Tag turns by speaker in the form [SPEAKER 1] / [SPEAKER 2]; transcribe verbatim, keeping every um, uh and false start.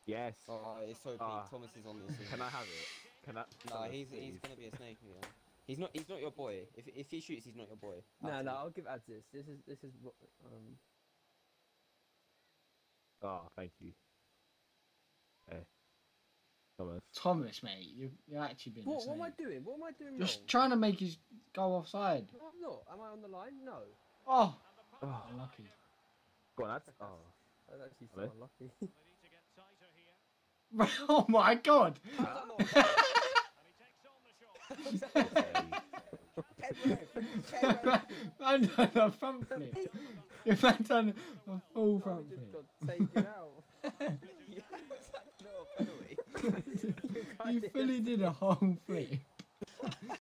[SPEAKER 1] Yes.
[SPEAKER 2] Oh, it's so peak.
[SPEAKER 1] Ah.
[SPEAKER 2] Thomas is on this.
[SPEAKER 1] Can I have it? Can I?
[SPEAKER 2] No,
[SPEAKER 1] Thomas,
[SPEAKER 2] he's
[SPEAKER 1] please.
[SPEAKER 2] he's gonna be a snake again. He's not he's not your boy. If if he shoots, he's not your boy.
[SPEAKER 3] No,
[SPEAKER 2] At
[SPEAKER 3] no,
[SPEAKER 2] all.
[SPEAKER 3] I'll give Ads this. This is this is what um.
[SPEAKER 1] Oh, thank you. Hey, Thomas.
[SPEAKER 4] Thomas, mate, you you're actually being.
[SPEAKER 3] What,
[SPEAKER 4] a
[SPEAKER 3] what am I
[SPEAKER 4] snake.
[SPEAKER 3] doing? What am I doing
[SPEAKER 4] Just
[SPEAKER 3] wrong?
[SPEAKER 4] trying to make you go offside.
[SPEAKER 3] No, I'm not. Am I on the line? No.
[SPEAKER 4] Oh,
[SPEAKER 1] Oh,
[SPEAKER 4] unlucky.
[SPEAKER 1] go on, that's. Oh,
[SPEAKER 3] That's actually so
[SPEAKER 1] Hello?
[SPEAKER 3] unlucky.
[SPEAKER 4] Oh my god! Man done a front flip. If man done a full front
[SPEAKER 3] just
[SPEAKER 4] flip.
[SPEAKER 3] got taken out.
[SPEAKER 2] Yeah, was that not a penalty?
[SPEAKER 4] You fully did a whole flip.